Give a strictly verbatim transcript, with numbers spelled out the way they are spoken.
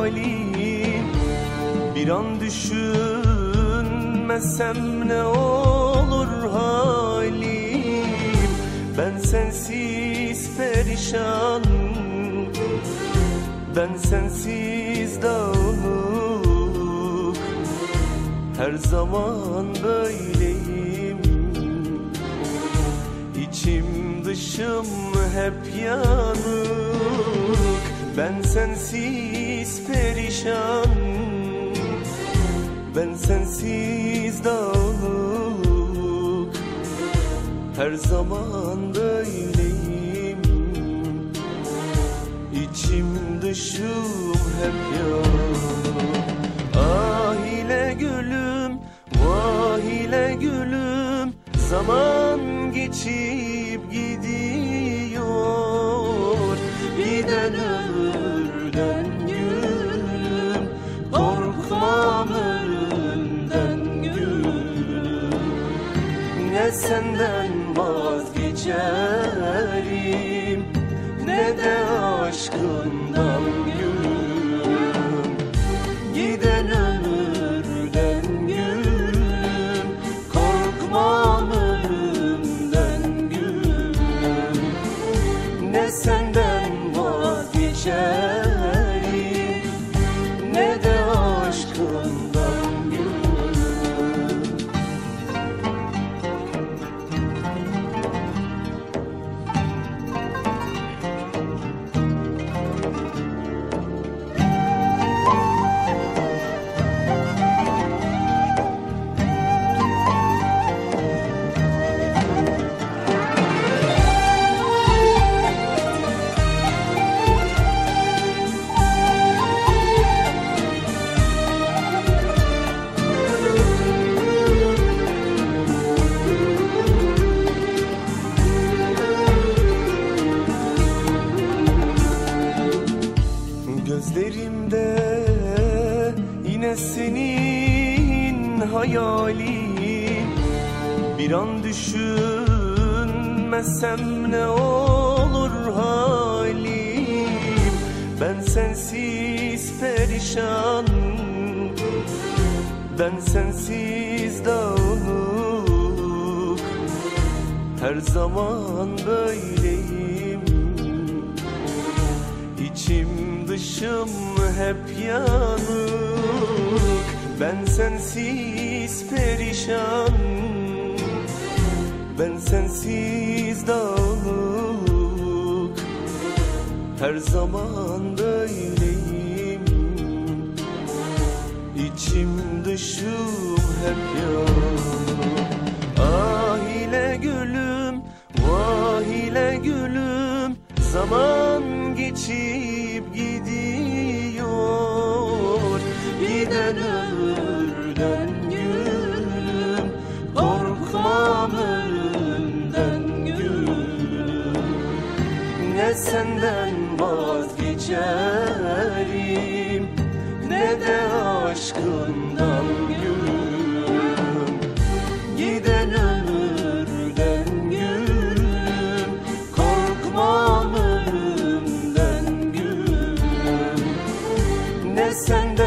hayalim. Bir an düşünmesem ne olur halim. Ben sensiz perişan, ben sensiz dağılık. Her zaman böyleyim, İçim dışım hep yanık. Ben sensiz perişan, ben sensiz dağılık. Her zaman böyleyim, İçim dışım hep yanık. Ah ile gülüm, vah ile gülüm, zaman geçip gidiyor. Giden ömürden gülüm, korkmam ölümden gülüm. Ne senden vazgeçerim, ne de aşkından gülüm. Giden ömürden gülüm, korkmam ölümden gülüm. Ne senden vazgeçerim, ne de aşkından gülüm. Gözlerimde yine senin hayalin. Bir an düşünmesem ne olur halim. Ben sensiz perişan, ben sensiz dağılık. Her zaman böyleyim, İçim dışım hep yanık. Ben sensiz perişan, ben sensiz dağılık. Her zaman böyleyim, İçim dışım hep yanık. Ah ile gülüm, vah ile gülüm, zaman geçip gidiyor. Giden ömürden gülüm, korkmam ölümden gülüm. Ne senden vazgeçerim, ne de aşkından gülüm. Giden ömürden gülüm, korkmam ölümden gülüm. Ne senden